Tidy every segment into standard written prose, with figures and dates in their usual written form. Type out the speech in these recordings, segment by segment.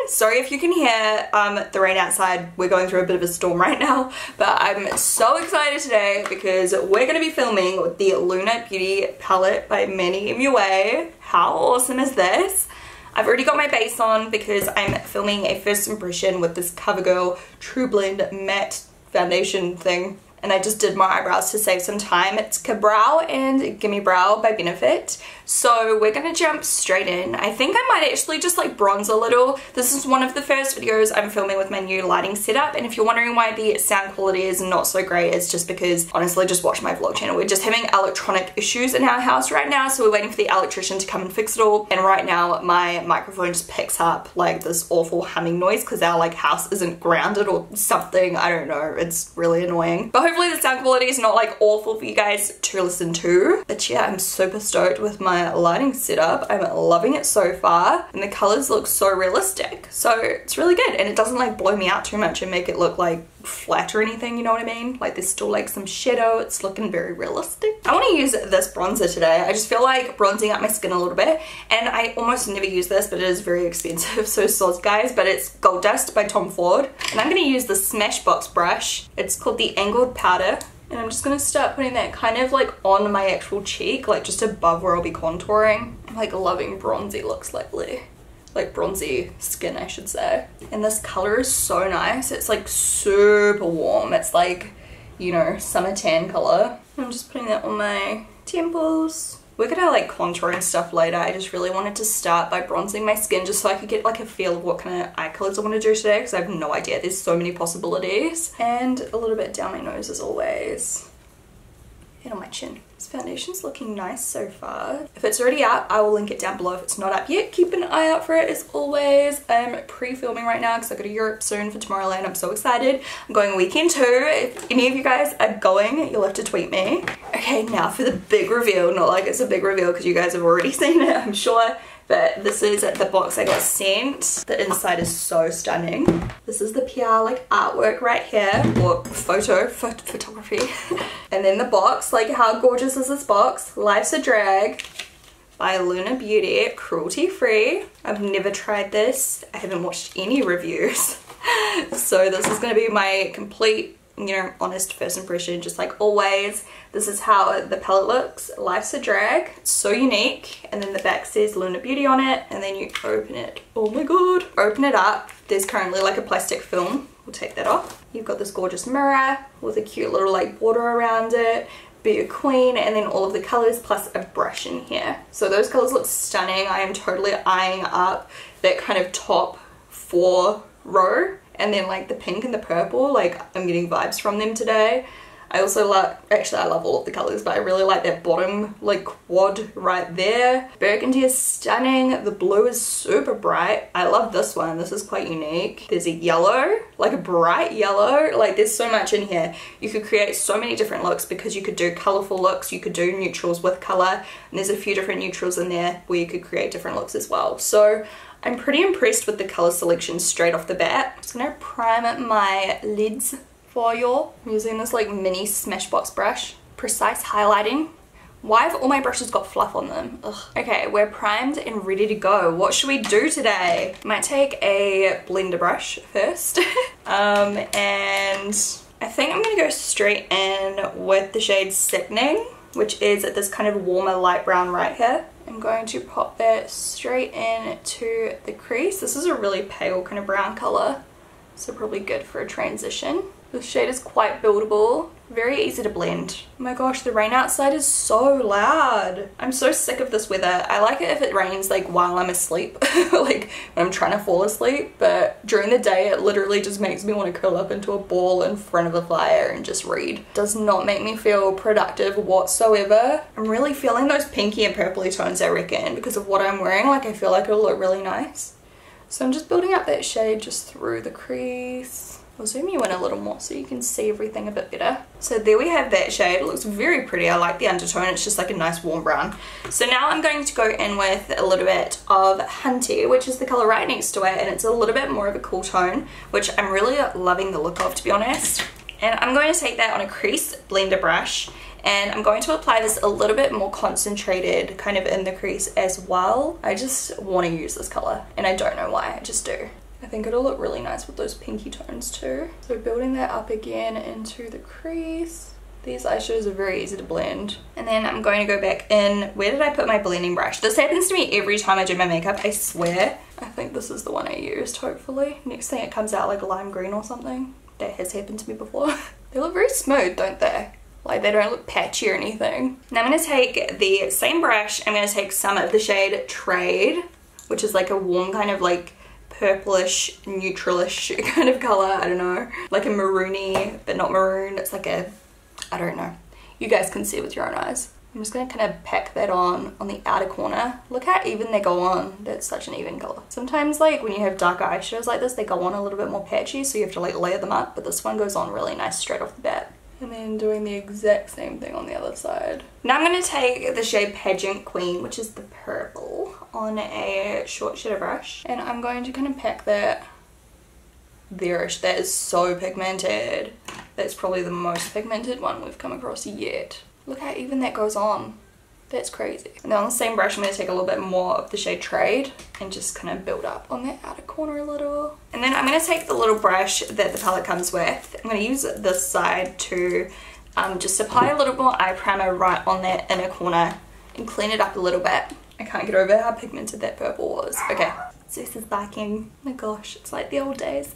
Sorry if you can hear the rain outside. We're going through a bit of a storm right now, but I'm so excited today because we're going to be filming with the Luna Beauty palette by Manny MUA. How awesome is this? I've already got my base on because I'm filming a first impression with this CoverGirl True Blend matte foundation thing. And I just did my eyebrows to save some time. It's Ka-Brow and Gimme Brow by Benefit. So we're gonna jump straight in. I think I might actually just like bronze a little. This is one of the first videos I'm filming with my new lighting setup. And if you're wondering why the sound quality is not so great, it's just because, honestly, just watch my vlog channel. We're just having electronic issues in our house right now. So we're waiting for the electrician to come and fix it all. And right now my microphone just picks up like this awful humming noise because our like house isn't grounded or something. I don't know. It's really annoying. But hopefully the sound quality is not like awful for you guys to listen to. But yeah, I'm super stoked with my lighting setup. I'm loving it so far and the colors look so realistic. So it's really good and it doesn't like blow me out too much and make it look like flat or anything, you know what I mean? Like there's still like some shadow. It's looking very realistic. I want to use this bronzer today. I just feel like bronzing up my skin a little bit, and I almost never use this, but it is very expensive, so soz guys. But it's Gold Dust by Tom Ford, and I'm going to use the Smashbox brush. It's called the Angled Powder, and I'm just going to start putting that kind of like on my actual cheek, like just above where I'll be contouring. I'm like loving bronzy looks lately. Like bronzy skin, I should say. And this color is so nice. It's like super warm. It's like, you know, summer tan color. I'm just putting that on my temples. We're gonna like contour and stuff later. I just really wanted to start by bronzing my skin just so I could get like a feel of what kind of eye colors I want to do today, because I have no idea. There's so many possibilities. And a little bit down my nose as always. And on my chin. This foundation's looking nice so far. If it's already up, I will link it down below. If it's not up yet, keep an eye out for it as always. I'm pre-filming right now because I go to Europe soon for Tomorrowland. I'm so excited. I'm going weekend too. If any of you guys are going, you'll have to tweet me. Okay, now for the big reveal. Not like it's a big reveal because you guys have already seen it, I'm sure. But this is the box I got sent. The inside is so stunning. This is the PR like artwork right here, or photography. And then the box, like how gorgeous is this box? Life's a Drag by Luna Beauty, cruelty free. I've never tried this. I haven't watched any reviews. So this is gonna be my complete, you know, honest first impression, just like always. This is how the palette looks. Life's a Drag. It's so unique. And then the back says Luna Beauty on it. And then you open it. Oh my god. Open it up. There's currently like a plastic film. We'll take that off. You've got this gorgeous mirror with a cute little like border around it. Be a queen, and then all of the colors plus a brush in here. So those colors look stunning. I am totally eyeing up that kind of top 4 row. And then like the pink and the purple, like I'm getting vibes from them today. I also like, actually I love all of the colors, but I really like that bottom like quad right there. Burgundy is stunning. The blue is super bright. I love this one. This is quite unique. There's a yellow, like a bright yellow. Like there's so much in here. You could create so many different looks because you could do colorful looks. You could do neutrals with color. And there's a few different neutrals in there where you could create different looks as well. So I'm pretty impressed with the color selection straight off the bat. I'm just gonna prime my lids for you. I'm using this like mini Smashbox brush. Precise highlighting. Why have all my brushes got fluff on them? Ugh. Okay, we're primed and ready to go. What should we do today? Might take a blender brush first. And I think I'm gonna go straight in with the shade Sickening, which is this kind of warmer light brown right here. I'm going to pop that straight in to the crease. This is a really pale kind of brown color, so probably good for a transition. This shade is quite buildable, very easy to blend. Oh my gosh, the rain outside is so loud. I'm so sick of this weather. I like it if it rains like while I'm asleep, like when I'm trying to fall asleep, but during the day it literally just makes me want to curl up into a ball in front of a fire and just read. Does not make me feel productive whatsoever. I'm really feeling those pinky and purpley tones, I reckon, because of what I'm wearing. Like I feel like it'll look really nice. So I'm just building up that shade just through the crease. I'll zoom you in a little more so you can see everything a bit better. So there we have that shade. It looks very pretty. I like the undertone. It's just like a nice warm brown. So now I'm going to go in with a little bit of Hunty, which is the color right next to it, and it's a little bit more of a cool tone, which I'm really loving the look of, to be honest. And I'm going to take that on a crease blender brush, and I'm going to apply this a little bit more concentrated kind of in the crease as well. I just want to use this color and I don't know why, I just do. I think it'll look really nice with those pinky tones too. So building that up again into the crease. These eyeshadows are very easy to blend. And then I'm going to go back in. Where did I put my blending brush? This happens to me every time I do my makeup, I swear. I think this is the one I used, hopefully. Next thing it comes out like lime green or something. That has happened to me before. They look very smooth, don't they? Like they don't look patchy or anything. Now I'm going to take the same brush. I'm going to take some of the shade Trade, which is like a warm kind of like purplish, neutralish kind of color. I don't know. Like a maroony, but not maroon. It's like a, I don't know. You guys can see with your own eyes. I'm just going to kind of pack that on the outer corner. Look how even they go on. That's such an even color. Sometimes like when you have darker eyeshadows like this, they go on a little bit more patchy, so you have to like layer them up, but this one goes on really nice straight off the bat. And then doing the exact same thing on the other side. Now I'm going to take the shade Pageant Queen, which is the purple, on a short shadow brush. And I'm going to kind of pack that there-ish. That is so pigmented. That's probably the most pigmented one we've come across yet. Look how even that goes on. That's crazy. And then on the same brush, I'm going to take a little bit more of the shade Trade and just kind of build up on that outer corner a little. And then I'm going to take the little brush that the palette comes with. I'm going to use this side to just apply a little more eye primer right on that inner corner and clean it up a little bit. I can't get over how pigmented that purple was. Okay. Zeus is barking. Oh my gosh, it's like the old days.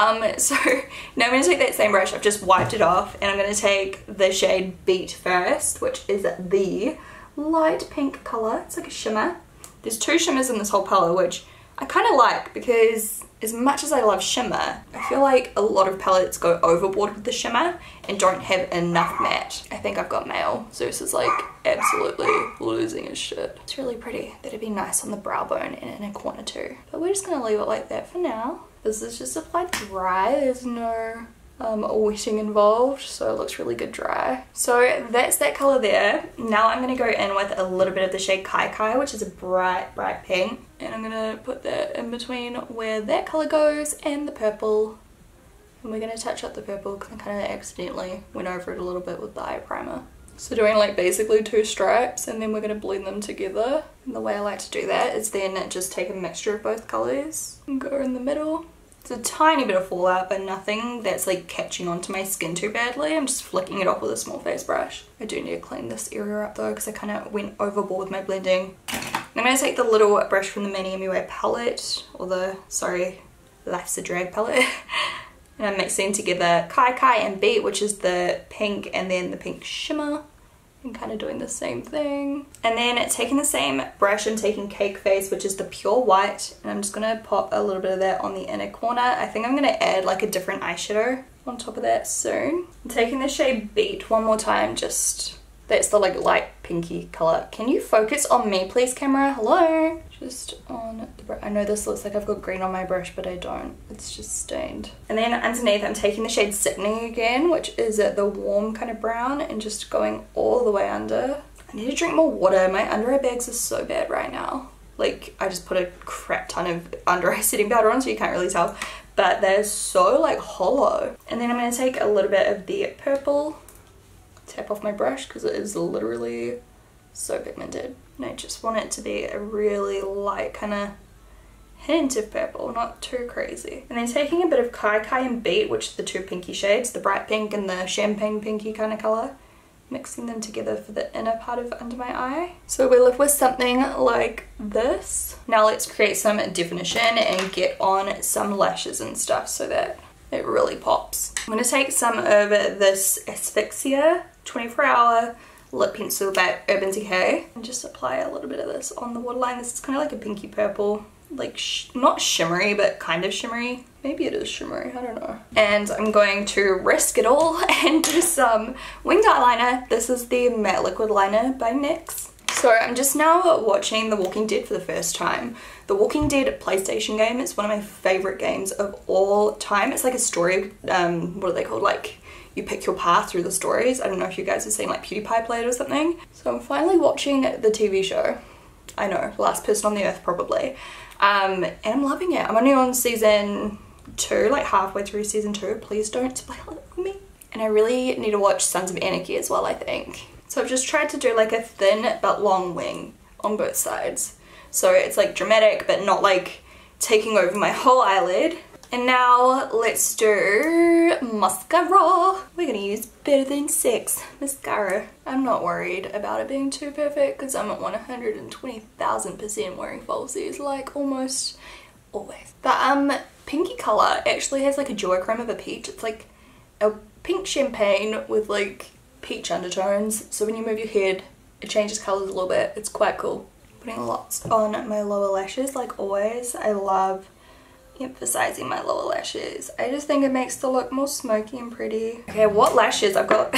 So now I'm going to take that same brush. I've just wiped it off and I'm going to take the shade Beat first, which is the light pink color. It's like a shimmer. There's two shimmers in this whole palette, which I kind of like because as much as I love shimmer, I feel like a lot of palettes go overboard with the shimmer and don't have enough matte. I think I've got male. Zeus is like absolutely losing his shit. It's really pretty. That'd be nice on the brow bone and in a corner too. But we're just gonna leave it like that for now. This is just applied dry. There's no wetting involved, so it looks really good dry. So that's that color there. Now I'm going to go in with a little bit of the shade Kai Kai, which is a bright pink, and I'm going to put that in between where that color goes and the purple, and we're going to touch up the purple because I kind of accidentally went over it a little bit with the eye primer. So doing like basically two stripes, and then we're going to blend them together. And the way I like to do that is then just take a mixture of both colors and go in the middle. It's a tiny bit of fallout, but nothing that's like catching onto my skin too badly. I'm just flicking it off with a small face brush. I do need to clean this area up though because I kind of went overboard with my blending. I'm going to take the little brush from the Many MUA palette, or the, sorry, Life's a Drag palette. And I'm mixing together Kai Kai and Beat, which is the pink and then the pink shimmer. And kind of doing the same thing. And then taking the same brush and taking Cake Face, which is the pure white, and I'm just going to pop a little bit of that on the inner corner. I think I'm going to add like a different eyeshadow on top of that soon. I'm taking the shade Beat one more time, just, that's the like light pinky color. Can you focus on me please, camera? Hello? Just on the brush. I know this looks like I've got green on my brush, but I don't. It's just stained. And then underneath I'm taking the shade Sickening again, which is the warm kind of brown, and just going all the way under. I need to drink more water. My under eye bags are so bad right now. Like I just put a crap ton of under eye setting powder on, so you can't really tell. But they're so like hollow. And then I'm going to take a little bit of the purple, tap off my brush because it is literally so pigmented. And I just want it to be a really light kind of hint of purple, not too crazy. And then taking a bit of Kai Kai and Beat, which are the two pinky shades, the bright pink and the champagne pinky kind of color, mixing them together for the inner part of under my eye. So we're left with something like this. Now let's create some definition and get on some lashes and stuff so that it really pops. I'm going to take some of this Asphyxia 24-hour lip pencil by Urban Decay and just apply a little bit of this on the waterline. This is kind of like a pinky purple, like not shimmery but kind of shimmery. Maybe it is shimmery, I don't know. And I'm going to risk it all and do some winged eyeliner. This is the matte liquid liner by NYX. So I'm just now watching The Walking Dead for the first time. The Walking Dead PlayStation game is one of my favorite games of all time. It's like a story, what are they called, like you pick your path through the stories. I don't know if you guys have seen like PewDiePie play it or something. So I'm finally watching the TV show. I know, last person on the earth probably. And I'm loving it. I'm only on season 2, like halfway through season 2. Please don't spoil it for me. And I really need to watch Sons of Anarchy as well, I think. So I've just tried to do like a thin but long wing on both sides. So it's like dramatic but not like taking over my whole eyelid. And now let's do mascara. We're gonna use Better Than Sex mascara. I'm not worried about it being too perfect because I'm at 120,000% wearing falsies, like almost always. The pinky color actually has like a duochrome of a peach. It's like a pink champagne with like peach undertones. So when you move your head, it changes colors a little bit. It's quite cool. Putting lots on my lower lashes like always. I love emphasizing my lower lashes. I just think it makes the look more smoky and pretty. Okay, what lashes? I've got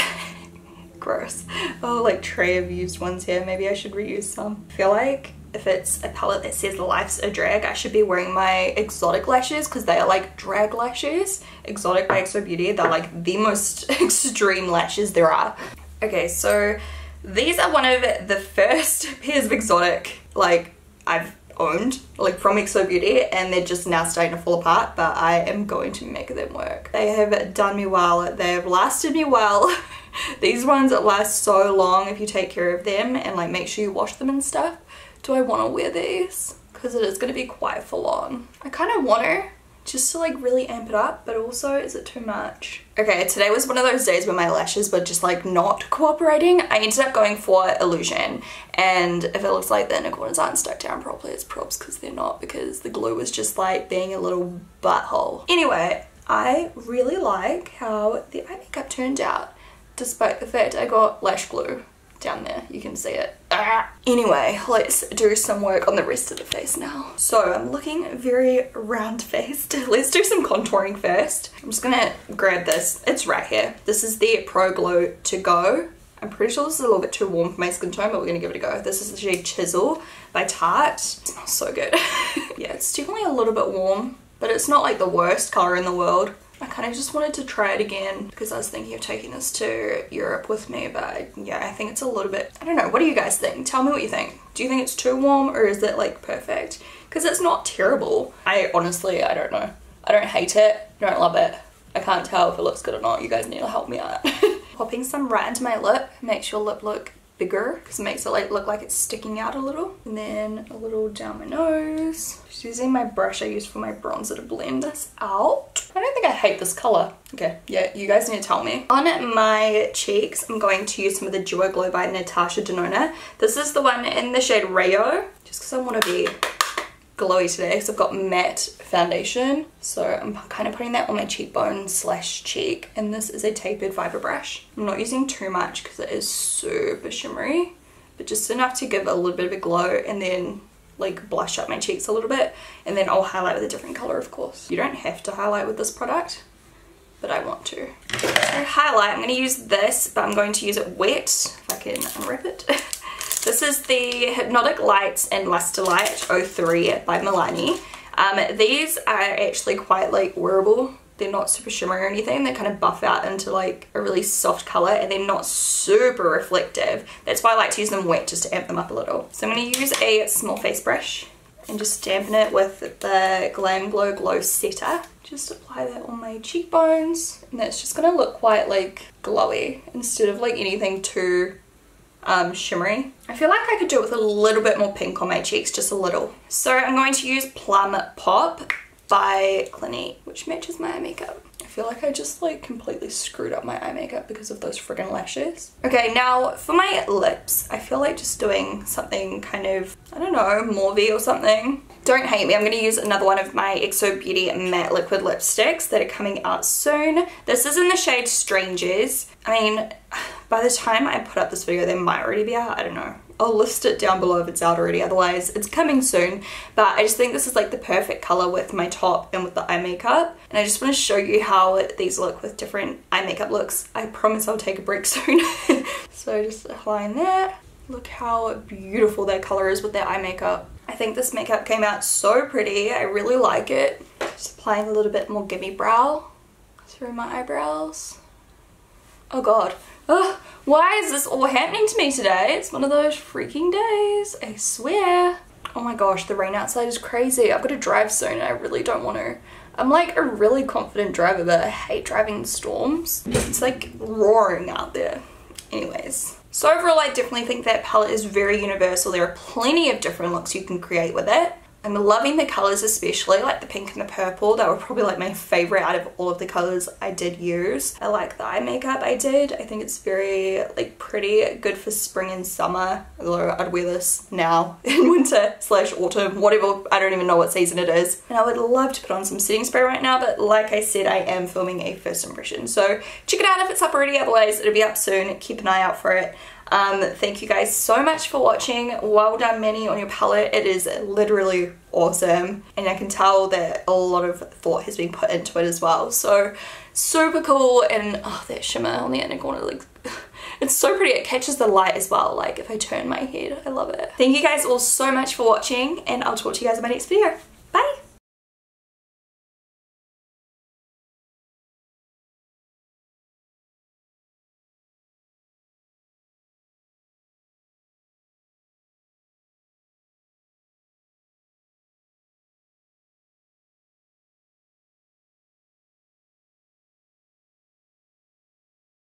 gross. Oh, like tray of used ones here. Maybe I should reuse some. I feel like if it's a palette that says life's a drag, I should be wearing my exotic lashes because they are like drag lashes. Exotic by XO Beauty. They're like the most extreme lashes there are. Okay, so these are one of the first pairs of exotic like I've owned, like from XO Beauty, and they're just now starting to fall apart, but I am going to make them work. They have done me well. They have lasted me well. These ones last so long if you take care of them and like make sure you wash them and stuff. Do I want to wear these? Because it is going to be quite full on. I kind of want to, just to like really amp it up, but also is it too much? Okay, today was one of those days where my lashes were just like not cooperating. I ended up going for Illusion, and if it looks like the inner corners aren't stuck down properly, it's props because they're not, because the glue was just like being a little butthole. Anyway, I really like how the eye makeup turned out, despite the fact I got lash glue down there. You can see it. Anyway, let's do some work on the rest of the face now. So I'm looking very round faced. Let's do some contouring first. I'm just gonna grab this. It's right here. This is the Pro Glow To Go. I'm pretty sure this is a little bit too warm for my skin tone, but we're gonna give it a go. This is the shade Chisel by Tarte. It smells so good. Yeah, it's definitely a little bit warm, but it's not like the worst color in the world. I kind of just wanted to try it again because I was thinking of taking this to Europe with me, but yeah, I think it's a little bit, I don't know, what do you guys think? Tell me what you think. Do you think it's too warm or is it like perfect? Because it's not terrible. I honestly don't know. I don't hate it, don't love it. I can't tell if it looks good or not. You guys need to help me out. Popping some right into my lip makes your lip look bigger because it makes it like look like it's sticking out a little, and then a little down my nose. Just using my brush I used for my bronzer to blend this out. I don't think I hate this color. Okay, yeah, you guys need to tell me. On my cheeks, I'm going to use some of the Duo Glow by Natasha Denona. This is the one in the shade Rayo, just because I want to be glowy today because I've got matte foundation, so I'm kind of putting that on my cheekbone slash cheek, and this is a tapered fiber brush. I'm not using too much because it is super shimmery, but just enough to give a little bit of a glow, and then like blush up my cheeks a little bit, and then I'll highlight with a different color, of course. You don't have to highlight with this product, but I want to. So highlight, I'm going to use this, but I'm going to use it wet, if I can unwrap it. This is the Hypnotic Lights and Luster Light 03 by Milani. These are actually quite like wearable. They're not super shimmery or anything. They kind of buff out into like a really soft color, and they're not super reflective. That's why I like to use them wet, just to amp them up a little. So I'm going to use a small face brush and just dampen it with the Glam Glow Glow Setter. Just apply that on my cheekbones, and that's just going to look quite like glowy instead of like anything too shimmery. I feel like I could do it with a little bit more pink on my cheeks, just a little. So I'm going to use Plum Pop by Clinique, which matches my eye makeup. I feel like I just like completely screwed up my eye makeup because of those friggin' lashes. Okay, now for my lips, I feel like just doing something kind of, I don't know, mauvey or something. Don't hate me, I'm going to use another one of my XO Beauty matte liquid lipsticks that are coming out soon. This is in the shade Strangers. I mean, by the time I put up this video, they might already be out, I don't know. I'll list it down below if it's out already, otherwise it's coming soon. But I just think this is like the perfect color with my top and with the eye makeup. And I just want to show you how these look with different eye makeup looks. I promise I'll take a break soon. So just applying that. Look how beautiful that color is with their eye makeup. I think this makeup came out so pretty. I really like it. Just applying a little bit more Gimme Brow through my eyebrows. Oh god. Ugh, why is this all happening to me today? It's one of those freaking days, I swear. Oh my gosh, the rain outside is crazy. I've got to drive soon and I really don't want to. I'm like a really confident driver, but I hate driving in storms. It's like roaring out there. Anyways. So overall, I definitely think that palette is very universal. There are plenty of different looks you can create with it. I'm loving the colours, especially like the pink and the purple. That were probably like my favourite out of all of the colours I did use. I like the eye makeup I did. I think it's very like pretty, good for spring and summer. Although I'd wear this now in winter / autumn, whatever. I don't even know what season it is. And I would love to put on some setting spray right now, but like I said, I am filming a first impression. So check it out if it's up already, otherwise it'll be up soon. Keep an eye out for it. Thank you guys so much for watching. Well done, Manny, on your palette. It is literally awesome, and I can tell that a lot of thought has been put into it as well. So super cool. And oh, that shimmer on the inner corner, like it's so pretty. It catches the light as well, like if I turn my head. I love it. Thank you guys all so much for watching, and I'll talk to you guys in my next video.